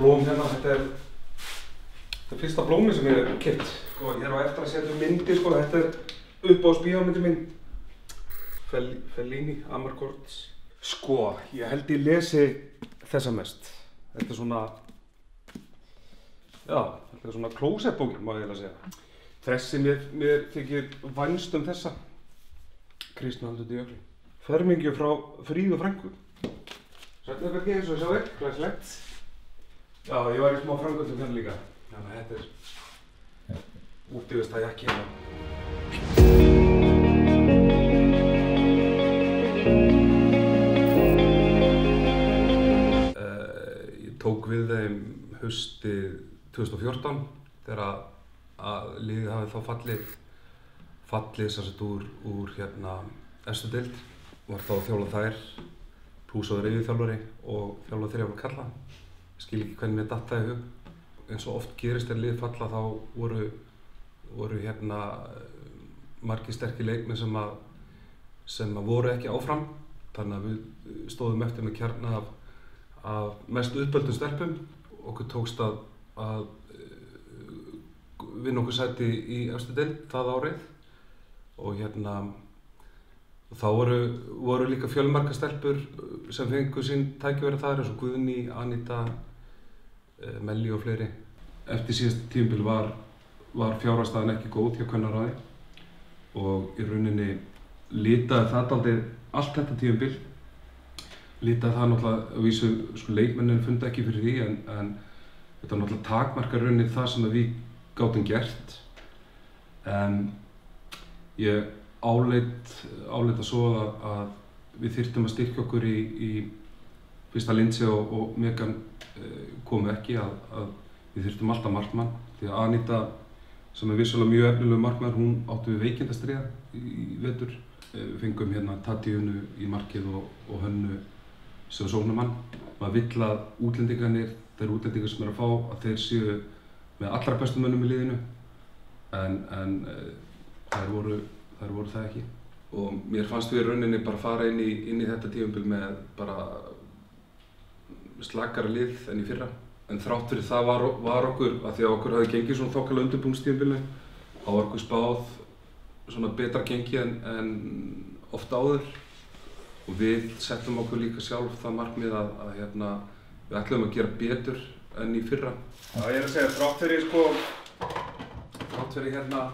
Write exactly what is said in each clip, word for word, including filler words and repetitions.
blóm hérna, þetta er þetta er fyrsta blómi sem ég hef keypt. Sko, ég er á eftir að setja myndir, sko, þetta er uppáhaldsbíómyndin mín. Fel, Fellini, Amarcord. Sko, ég held ég lesi þessa mest. Þetta er svona, já, þetta er svona klósettbókin, má ég eiginlega segja. Þessi mér, mér þykir vænst um þessa. Kristinn andlitið í jökli. Fermingju frá Fríðu frænku. Sættu ykkur ekki eins og sjá þér, glæsilegt. Já, ég var í smá framkvæmdum hérna líka. Þannig að þetta er útivista jakki hérna. Uh, ég tók við þeim haustið tvö þúsund og fjórtán þegar að liðið hafi þá fallið fallið sem sagt úr, úr hérna efstu deild. Var þá að þjálfa þær, plús og reiðþjálfari og þjálfa þrjá kalla. Ég skil ekki hvernig mér datt það í hug. Eins og oft gerist þegar lið falla þá voru, voru hérna margir sterkir leikmenn sem að, sem að voru ekki áfram. Þannig að við stóðum eftir með kjarna af, af mest uppöldum stelpum. Okkur tókst að, að vinna okkur sæti í efstu deild það árið. Og hérna, og þá voru, voru líka fjölmargar stelpur sem fengu sín tækifæri þar, eins og Guðný, Anita, Melli og fleiri. Eftir síðasta tímabil var, var fjárhagsstaðan ekki góð hjá kvennaráði og í rauninni litaði það dálítið allt þetta tímabil. Litaði það náttúrulega, að vísu, sko, leikmennin fundi ekki fyrir því, en, en þetta var náttúrulega takmarkar rauninni það sem við gátum gert. En ég áleit, áleit að svo að, að við þyrftum að styrkja okkur í, í fyrsta Lindsay og, og Megan komu ekki, að, að við þyrftum alltaf markmann. Því að Anita, sem er vissulega mjög efnilegur markmaður, hún átti við veikindastríða í, í vetur. Við fengum hérna Tatíunu í markið og, og Hönnu sem sóknarmann. Maður vill að útlendingarnir, þeir útlendingar sem er að fá, að þeir séu með allra bestu mönnum í liðinu. En, en þær voru, þær voru það ekki. Og mér fannst við í rauninni bara fara inn í, inn í þetta tímabil með bara slakara lið enn í fyrra. En þrátt fyrir það var, var okkur, að því að okkur hafði gengið svona þokkalega undirbúningstímabilinu, þá var okkur spáð svona betra gengi en, en oft áður. Og við settum okkur líka sjálf það markmið að, að hérna, við ætluðum að gera betur enn í fyrra. Já, ég er að segja, þrátt fyrir sko, þrátt fyrir hérna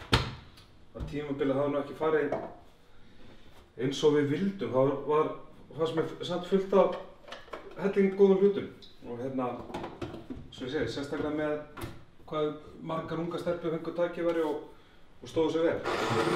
að tímabilið hafði nú ekki farið eins og við vildum. Það var, fannst mér samt fullt af helling góðum hlutum. Og hérna, svo ég segi, sérstaklega með hvað margar unga stelpur fengu tækifæri og, og stóðu sig vel.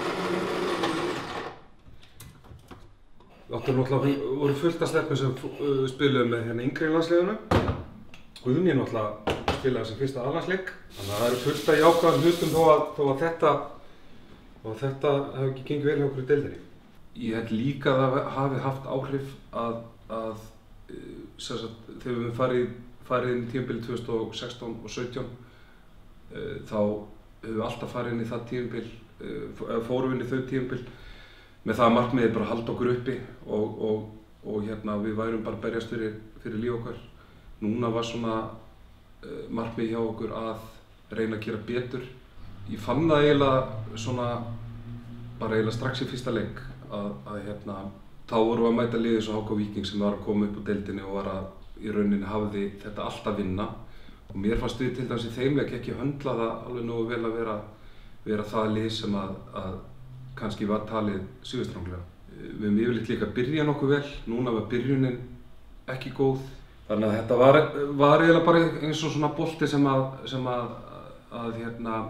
Við áttum náttúrulega, voru fullt af stelpur sem uh, spiluðu með hérna yngri landsliðinu. Guðný náttúrulega spilaði sem fyrsta A-landsleik. Þannig að það eru fullt af jákvæðum hlutum þó að, þó að þetta, þó að þetta hefði ekki gengið vel hjá okkur í deildinni. Ég held líka að það hafi haft áhrif að, að Sagt, þegar við farið, farið inn í tímabilið tvö þúsund og sextán og sautján uh, þá höfum við alltaf farið inn í það tímabil, uh, fórum inn í þau tímabil með það að markmiðið bara að halda okkur uppi og, og, og hérna, við værum bara að berjast fyrir, fyrir líf okkar. Núna var svona uh, markmiðið hjá okkur að reyna að gera betur. Ég fann það eiginlega svona bara eiginlega strax í fyrsta leik að, að hérna, þá vorum við að mæta liðið svo H K Víking sem var að koma upp úr deildinni og var að í rauninni hafði þetta allt að vinna. Og mér fannst við til dæmis í þeim leik ekki höndla það alveg nógu vel að vera, vera það lið sem að, að kannski var talið suðurstranglega. Við höfum yfirleitt líka að byrja nokkuð vel, núna var byrjunin ekki góð. Þannig að þetta var, var eiginlega bara eins og svona bolti sem að, sem að, að hérna,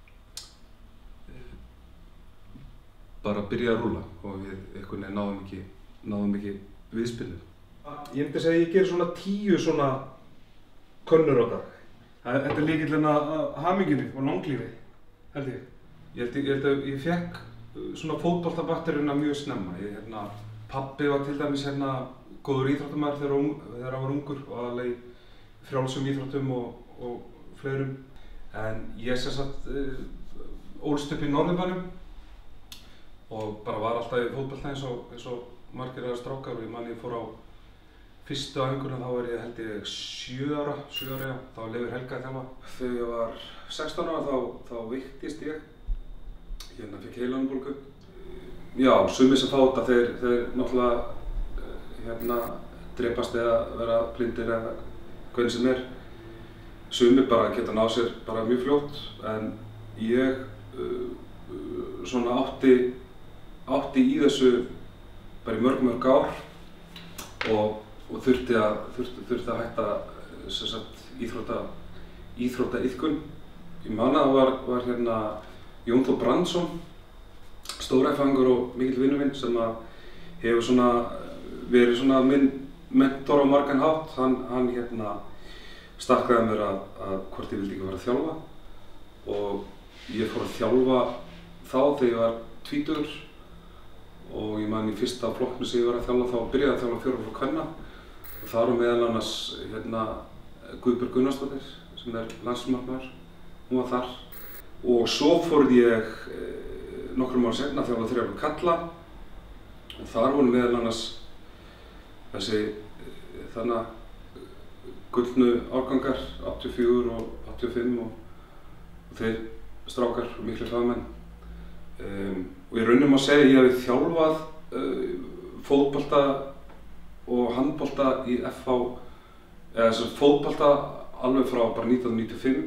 bara byrja að rúlla og við einhvern veginn náðum ekki, náðum ekki viðspilnu. Ég myndi segja að ég gerir svona tíu svona könnur á dag. Þetta er lykillinn að hamingjunni og langlífi, held ég. Ég held, ég held að ég fekk svona fótboltabakteríuna mjög snemma. Ég, hérna, pabbi var til dæmis hérna góður íþróttamaður þegar, þegar hann var ungur og aðallega í frjálsum íþróttum og, og fleirum. En ég sem sagt ólst upp í Norðurbænum og bara var alltaf í fótbolta eins og, eins og margir aðra strákar og ég man ég fór á, fyrstu æfinguna þá var ég held ég sjö ára, sjö ára, þá var Leifur Helga að þjálfa. Þegar ég var sextán ára þá, þá veiktist ég, hérna fikk heilanbólgu. Já, sumir sem fá þetta þeir, þeir náttúrulega hérna drepast eða vera blindir eða hvernig sem er. Sumir bara geta náð sér bara mjög fljótt, en ég uh, uh, svona átti, átti í þessu bara í mörg mörg ár og og þurfti að, þurfti, þurfti að hætta sem sagt, íþrótta, íþróttaiðkun. Ég man að það var, var hérna Jón Þór Brandsson, stóræfingur og mikill vinur minn sem að hefur svona verið svona minn mentor á margan hátt. Hann, hann hérna stakkaði mér að, að hvort ég vildi ekki fara að þjálfa og ég fór að þjálfa þá þegar ég var tvítugur og ég man í fyrsta flokknu sem ég var að þjálfa þá byrjaði að þjálfa fjóra frá kvenna. Og þar var meðal annars hérna, Guðbjörg Gunnarsdóttir sem er landsliðsmarkmaður, hún var þar. Og svo fór ég eh, nokkrum ára seinna að þjálfa þrjá frá karla og þar voru meðal annars þessi eh, þannig gullnu árgangar, áttatíu og fjögur og áttatíu og fimm og, og þeir strákar og miklir fagmenn. Um, og í rauninni má segja að ég hef þjálfað uh, fótbolta og handbolta í F H, eða þess að fótbolta alveg frá bara nítján hundruð níutíu og fimm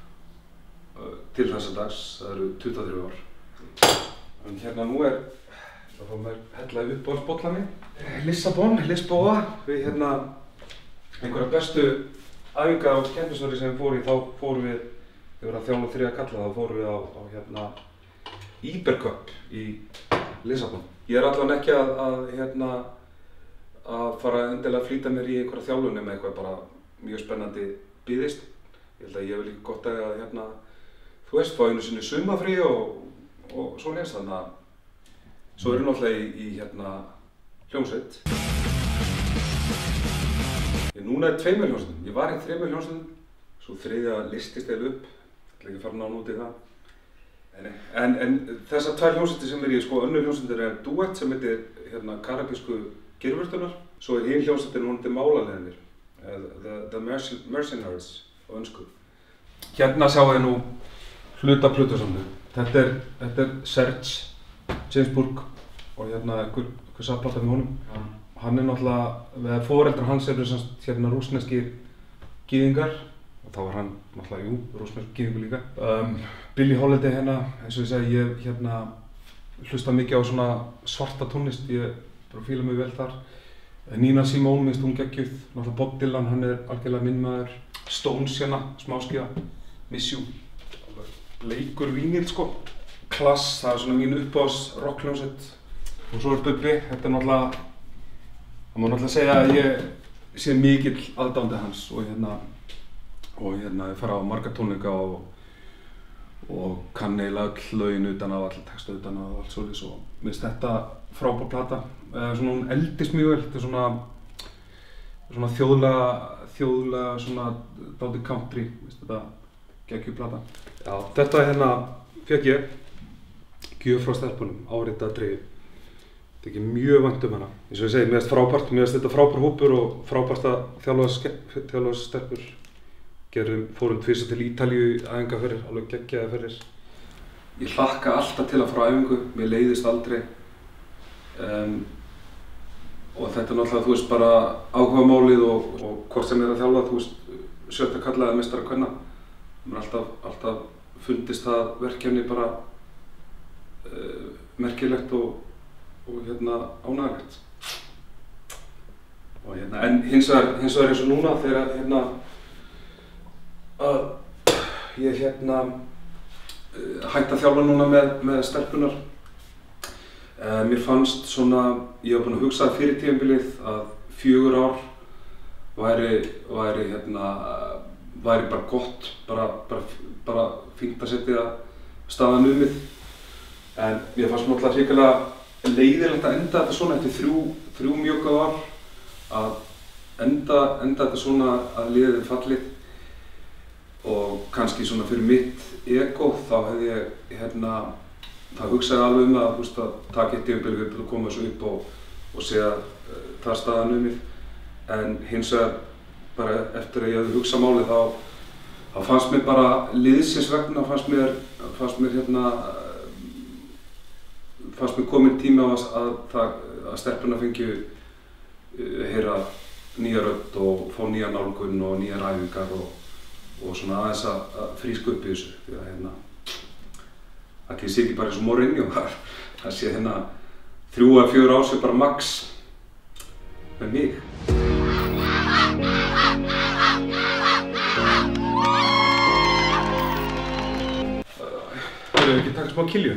uh, til þessa dags, það eru tuttugu og þrjú ár. En hérna nú er, þá fá mér hellaði uppáhaldsbollan minn. Lissabon, Lisboa, við hérna einhverja bestu æfinga og keppnisvöri sem við fórum í, þá fórum við, þegar við vorum að þjálfa þriðja kalla, þá fórum við á, á hérna Ibercup í Lissabon. Ég er allavega ekki að, að hérna að fara endilega að flýta mér í einhverja þjálfun með eitthvað bara mjög spennandi bíðist. Ég held að ég hef líka gott að hérna, þú veist, fá einu sinni sumafrí og, og svoleiðis, þannig að svo erum við náttúrulega í, í hérna hljómsveit. Ég núna er tveimur hljómsveitum. Ég var í þremur hljómsveitum, svo þriðja listist eða upp. Ég ætla ekki að fara nána út í það. En, en þessar tvær hljómsveitir sem er í, sko, önnur hljómsveitir er duett sem heitir hérna Karabísku Geirvörtunar. Svo er hinn hljómsveitin hún til Málaliðarnir, The, the Mercenaries á önsku. Hérna sjáum við nú hluta plötusamlu. Þetta er, þetta er Serge Gainsbourg og hérna einhver, einhver safnplata með honum. Ja. Hann er náttúrulega, foreldrar hans eru semst hérna rússneskir gyðingar og þá var hann náttúrulega, jú, rússnesk gyðingur líka. Um, Billie Holiday hérna, eins og ég segi, ég hérna hlusta mikið á svona svarta tónlist, ég bara fíla mig vel þar. Nina Simone minnst hún geggjuð, náttúrulega Bob Dylan, hann er algjörlega minn maður. Stones hérna, smáskíða, Miss You, bleikur vínill sko. Klass, það er svona mín uppáhalds rockhljómsveit. Og svo er Bubbi, þetta er náttúrulega, það má náttúrulega segja að ég sé mikill aðdáandi hans og hérna, og hérna ég fara á marga tónleika og, og kann eiginlega öll lögin utan á, all texta utan á og allt svoleiðis og mér finnst þetta frábær plata. Eða svona hún eldist mjög vel, þetta er svona, svona þjóðlega, þjóðlega svona dálítið country, veist þetta geggjuð plata. Já, þetta hérna fékk ég gjöf frá stelpunum, áritað Dreyju. Þetta er ekki mjög vænt um hana. Eins og ég segi, mér finnst frábært, mér finnst þetta frábær hópur og frábært að þjálfa stelpur. Gerum, fórum tvisa til Ítalíu æfingaferðir, alveg geggjaðar ferðir. Ég hlakka alltaf til að fara á æfingu, mér leiðist aldrei. Um, og þetta er náttúrulega, þú veist, bara áhugamálið og, og hvort sem er að þjálfa, þú veist, sjötta kalla eða meistara kvenna. Mér er alltaf, alltaf fundist það verkefni bara uh, merkilegt og, og hérna ánægilegt. Og hérna, en hins vegar, hins vegar eins og núna þegar hérna að ég hérna uh, hætti að þjálfa núna með, með stelpunar. Uh, mér fannst svona, ég var búinn að hugsa fyrir tímabilið að fjögur ár væri, væri, hérna, væri bara gott, bara, bara, bara fínt að setja staðan numið. En mér fannst náttúrulega hrikalega leiðilegt að enda þetta svona eftir þrjú, þrjú mjög góð ár. Að enda, enda þetta svona að liðið er fallið. Og kannski svona fyrir mitt ego þá hefði ég hérna það hugsaði alveg um að, að taka eitt tímabil við að koma þessu upp og, og segja uh, það staðan numið. En hins vegar, bara eftir að ég hafði hugsað málið þá, þá fannst mér bara liðsins vegna, fannst mér, fannst mér hérna, fannst mér komin tími á að, að, að stelpurnar fengju uh, heyra nýja rödd og fá nýja nálgun og nýja æfingar og, og svona aðeins að, að fríska upp í þessu. Því að hérna, það sé ekki bara eins og Mourinho, það sé hérna þrjú eða fjögur ár sé bara max með mig. Hefur við ekki takað smá kilju?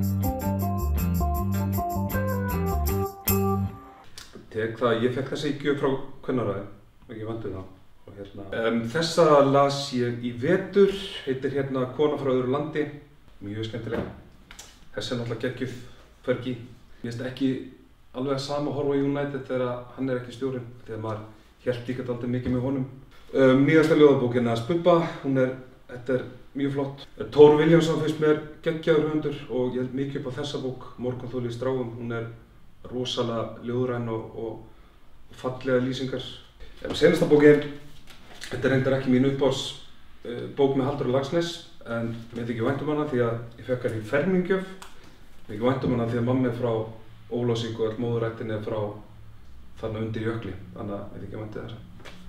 Tek það, ég fekk þessa í gjöf frá kvennaræði, ekki vandið það. Og hérna, um, þessa las ég í vetur, heitir hérna Kona frá öðru landi, mjög skemmtilega. Þessi er náttúrulega geggjuð Fergie. Mér finnst ekki alveg sama að horfa á United þegar hann er ekki stjórinn, þegar maður hélt líka dálítið mikið með honum. Um, nýjasta ljóðabókin er Spubba, hún er, þetta er mjög flott. Thor Vilhjálmsson finnst mér geggjaður höfundur og ég held mikið upp á þessa bók, Morgunþoli í stráum. Hún er rosalega ljóðræn og, og, og fallega lýsingar. Seinasta bókin, þetta er reyndar ekki mín uppáhalds uh, bók með Halldóri Laxness, en mér þykir vænt um hana því að ég fekk hana í ferminggjöf. Mér þykir vænt um hana því að mamma er frá Ólafsvík og öll móðurættin er frá þarna undir jökli, þannig að mér þykir vænt um þessa.